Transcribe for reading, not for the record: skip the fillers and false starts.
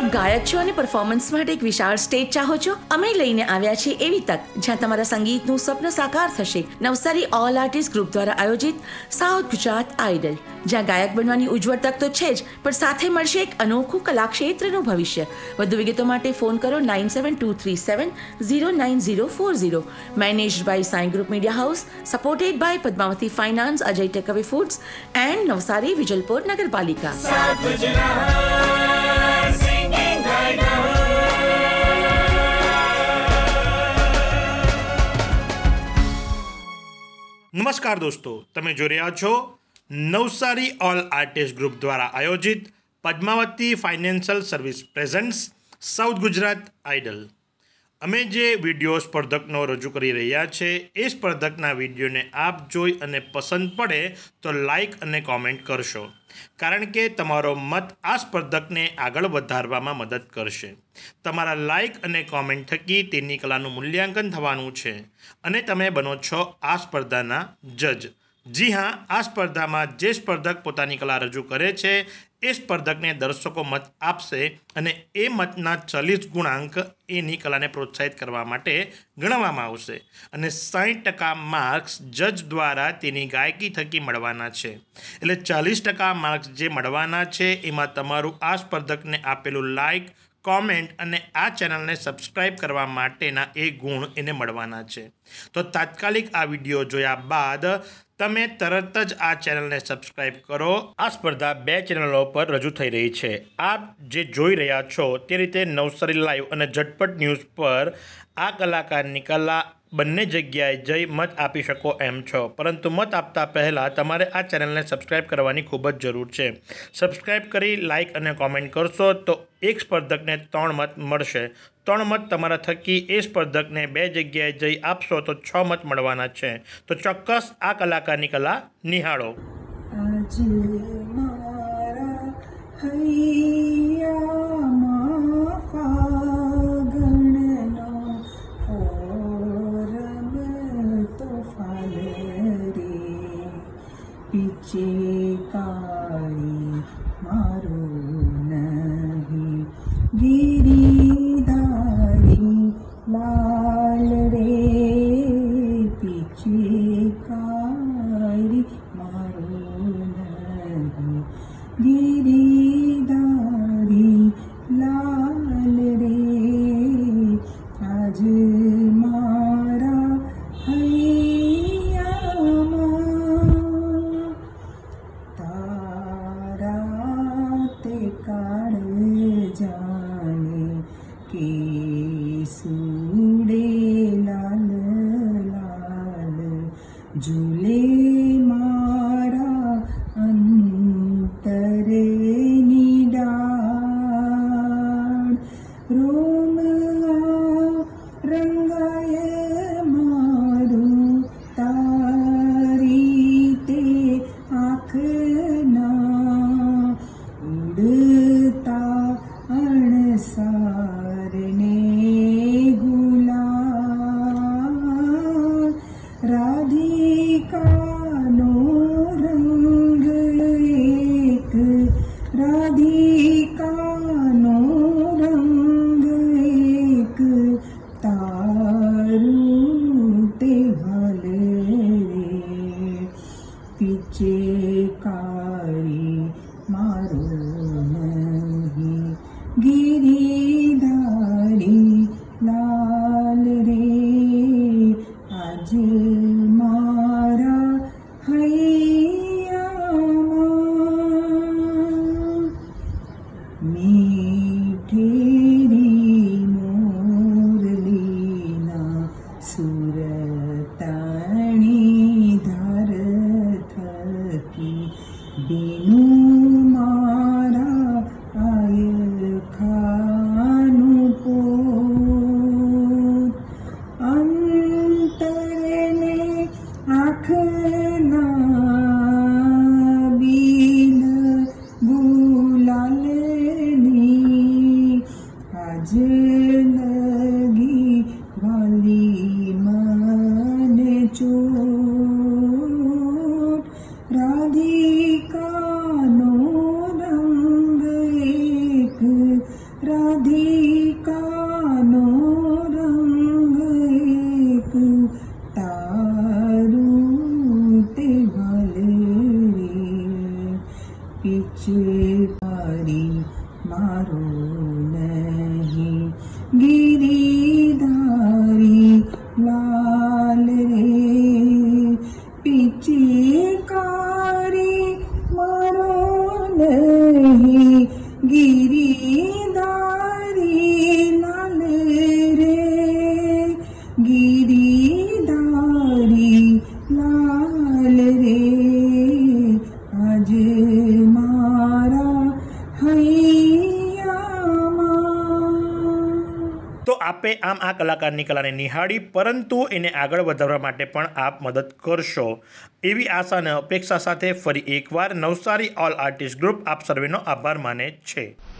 આપ ગાયક છો અને પરફોર્મન્સ માટે એક વિશાળ સ્ટેજ ચાહો છો? અમે લઈને આવ્યા છીએ એવી તક જ્યાં તમારા સંગીતનું સ્વપ્ન સાકાર થશે. નવસારી ઓલ આર્ટિસ્ટ ગ્રુપ દ્વારા આયોજિત સાઉથ ગુજરાત આઇડલ, જ્યાં ગાયક બનવાની ઉજ્જવળ તક તો છે જ, પણ સાથે મળશે એક અનોખું કલાક્ષેત્રનું ભવિષ્ય. વધુ વિગતો માટે ફોન કરો 9723709040. Managed by Sai group media house, supported by Padmavati finance, Ajay takeaway foods and Navsari Vijalpor નગરપાલિકા. નમસ્કાર દોસ્તો, તમે જોઈ રહ્યા છો નવસારી ઓલ આર્ટિસ્ટ ગ્રુપ દ્વારા આયોજિત Padmavati financial service presents south Gujarat idol. અમે જે વિડીયો સ્પર્ધકનો રજૂ કરી રહ્યા છે એ સ્પર્ધકના વિડીયોને આપ જોઈ અને પસંદ પડે તો લાઇક અને કોમેન્ટ કરશો, કારણ કે તમારો મત આ સ્પર્ધકને આગળ વધારવામાં મદદ કરશે. તમારા લાઇક અને કોમેન્ટ થકી તેની કલાનું મૂલ્યાંકન થવાનું છે અને તમે બનો છો આ સ્પર્ધાના જજ. જી હા, આ સ્પર્ધામાં જે સ્પર્ધક પોતાની કલા રજૂ કરે છે એ સ્પર્ધકને દર્શકો મત આપશે અને એ મતના 40 ગુણાંક એની કલાને પ્રોત્સાહિત કરવા માટે ગણવામાં આવશે અને 60% માર્ક્સ જજ દ્વારા તેની ગાયકી થકી મળવાના છે. એટલે 40% માર્ક્સ જે મળવાના છે એમાં તમારું આ સ્પર્ધકને આપેલું લાઇક, કોમેન્ટ અને આ ચેનલને સબસ્ક્રાઈબ કરવા માટેના એ ગુણ એને મળવાના છે. તો તાત્કાલિક આ વિડીયો જોયા બાદ તમે તરત જ આ ચેનલને સબસ્ક્રાઈબ કરો. આ સ્પર્ધા 2 ચેનલો પર રજૂ થઈ રહી છે. આપ જે જોઈ રહ્યા છો તે રીતે નવસારી લાઈવ અને ઝટપટ ન્યૂઝ પર આ કલાકારની કલા બંને જગ્યાએ જઈ મત આપી શકો એમ છો, પરંતુ મત આપતા પહેલાં તમારે આ ચેનલને સબસ્ક્રાઈબ કરવાની ખૂબ જ જરૂર છે. સબસ્ક્રાઈબ કરી લાઇક અને કોમેન્ટ કરશો તો એક સ્પર્ધકને 3 મત મળશે. 3 મત તમારા થકી એ સ્પર્ધકને 2 જગ્યાએ જઈ આપશો તો 6 મત મળવાના છે. તો ચોક્કસ આ કલાકારની કલા નિહાળો. પીછે કાળી મારું નહીં ગિરિધારી લાલ રે, પીછે કાળી મારું નહીં ગિરિધારી લાલ રે, આજ મારા જાને કે સુડે લાલ લાલ ઝૂલે મારા અંતરે નિડાળ, રોમ રંગાય મારું તારી તે આંખના ઉડતા અણસારને ગુલાલ, રાધિકાનો રંગ એક, રાધિકાનો રંગ એક, તારું તે હાલ રે, પીછે કાળી મારું નહીં ગિરિધારી લાલ રે, આજ મારા હૈયામાં મીઠેરી મોરલીના સુરતાણી ધાર થકી બેનું પિચકારી મારો નહીં ગિરિધારી લાલ રે પિચકારી મારો નહીં ગિરિધારી લાલ રે ગિરિધારી લાલ રે આજ મારા હૈયામાં. તો આપે આમ આ કલાકારની કલાને નિહાળી, પરંતુ એને આગળ વધારવા માટે પણ આપ મદદ કરશો એવી આશા અને અપેક્ષા સાથે ફરી એકવાર નવસારી ઓલ આર્ટિસ્ટ ગ્રુપ આપ સર્વેનો આભાર માને છે.